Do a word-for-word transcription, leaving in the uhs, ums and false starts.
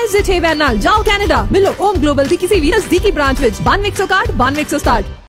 ਦੇ ਛੇ ਵੈਨ ਨਾਲ ਜਾਓ ਕੈਨੇਡਾ। ਮਿਲੋ ਓਮ ਗਲੋਬਲ ਦੀ ਕਿਸੇ ਵੀ ਨਜ਼ਦੀਕੀ ਬ੍ਰਾਂਚ ਵਿੱਚ ਬਾਨਵੇਂ ਇੱਕ ਸੌ ਇਕਾਹਠ ਬਾਨਵੇਂ ਇੱਕ ਸੌ ਸਤਾਹਠ।